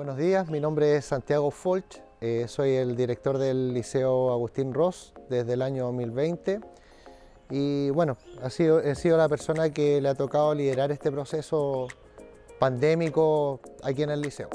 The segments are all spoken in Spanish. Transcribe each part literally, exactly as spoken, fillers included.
Buenos días, mi nombre es Santiago Folch, eh, soy el director del Liceo Agustín Ross desde el año dos mil veinte y bueno, ha sido, he sido la persona que le ha tocado liderar este proceso pandémico aquí en el liceo.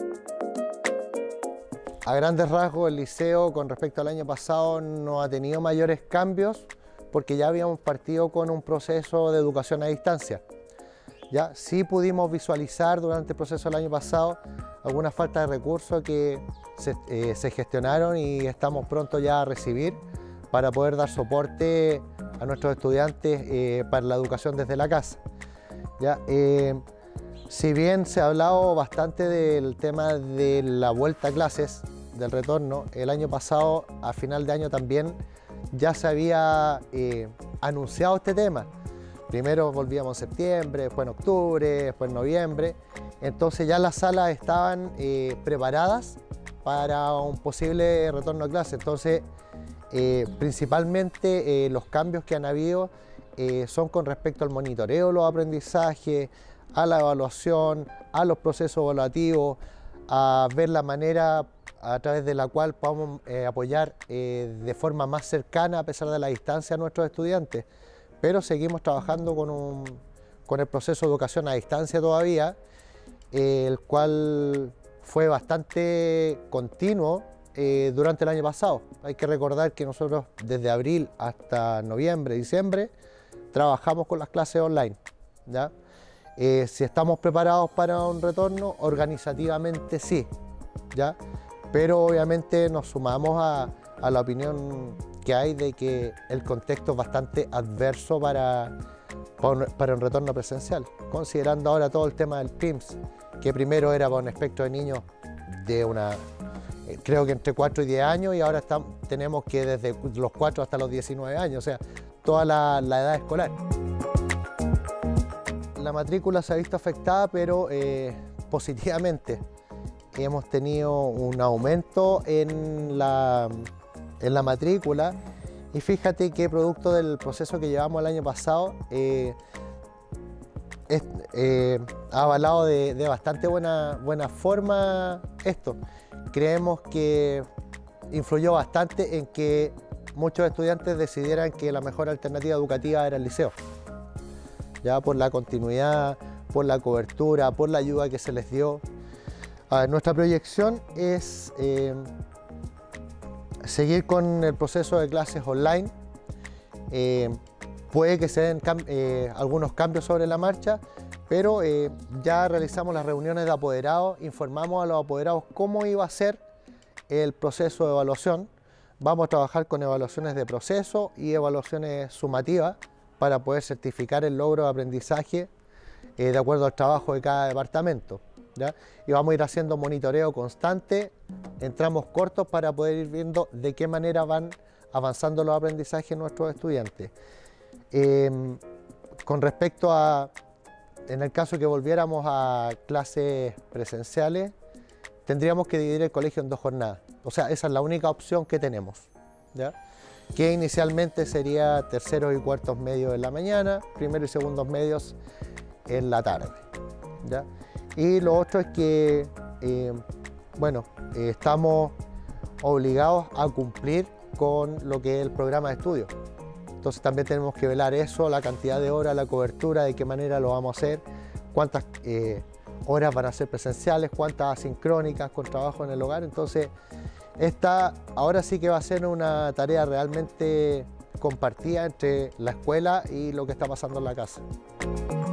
A grandes rasgos, el liceo con respecto al año pasado no ha tenido mayores cambios porque ya habíamos partido con un proceso de educación a distancia. Ya sí pudimos visualizar durante el proceso del año pasado alguna falta de recursos que se, eh, se gestionaron y estamos pronto ya a recibir para poder dar soporte a nuestros estudiantes eh, para la educación desde la casa. Ya, eh, si bien se ha hablado bastante del tema de la vuelta a clases, del retorno, el año pasado, a final de año también, ya se había eh, anunciado este tema. Primero volvíamos en septiembre, después en octubre, después en noviembre. Entonces ya las salas estaban eh, preparadas para un posible retorno a clase. Entonces, eh, principalmente eh, los cambios que han habido eh, son con respecto al monitoreo de los aprendizajes, a la evaluación, a los procesos evaluativos, a ver la manera a través de la cual podamos eh, apoyar eh, de forma más cercana, a pesar de la distancia, a nuestros estudiantes. Pero seguimos trabajando con, un, con el proceso de educación a distancia todavía, eh, el cual fue bastante continuo eh, durante el año pasado. Hay que recordar que nosotros desde abril hasta noviembre, diciembre, trabajamos con las clases online, ¿ya? Eh, si estamos preparados para un retorno, organizativamente sí, ¿ya? Pero obviamente nos sumamos a, a la opinión que hay de que el contexto es bastante adverso para, para un retorno presencial, considerando ahora todo el tema del P I M S, que primero era para un espectro de niños de una, creo que entre cuatro y diez años, y ahora estamos, tenemos que desde los cuatro hasta los diecinueve años, o sea, toda la, la edad escolar. La matrícula se ha visto afectada, pero eh, positivamente. Hemos tenido un aumento en la, en la matrícula y fíjate que producto del proceso que llevamos el año pasado eh, es, eh, ha avalado de, de bastante buena, buena forma esto. Creemos que influyó bastante en que muchos estudiantes decidieran que la mejor alternativa educativa era el liceo, ya por la continuidad, por la cobertura, por la ayuda que se les dio. A ver, nuestra proyección es eh, seguir con el proceso de clases online. Eh, puede que se den cam eh, algunos cambios sobre la marcha, pero eh, ya realizamos las reuniones de apoderados, informamos a los apoderados cómo iba a ser el proceso de evaluación. Vamos a trabajar con evaluaciones de proceso y evaluaciones sumativas para poder certificar el logro de aprendizaje eh, de acuerdo al trabajo de cada departamento, ¿ya? Y vamos a ir haciendo monitoreo constante en tramos cortos para poder ir viendo de qué manera van avanzando los aprendizajes de nuestros estudiantes. Eh, con respecto a, en el caso que volviéramos a clases presenciales, tendríamos que dividir el colegio en dos jornadas. O sea, esa es la única opción que tenemos, ¿ya? Que inicialmente sería terceros y cuartos medios en la mañana, primeros y segundos medios en la tarde, ¿ya? Y lo otro es que, eh, bueno, eh, estamos obligados a cumplir con lo que es el programa de estudio. Entonces también tenemos que velar eso, la cantidad de horas, la cobertura, de qué manera lo vamos a hacer, cuántas eh, horas van a ser presenciales, cuántas asincrónicas con trabajo en el hogar. Entonces, esta ahora sí que va a ser una tarea realmente compartida entre la escuela y lo que está pasando en la casa.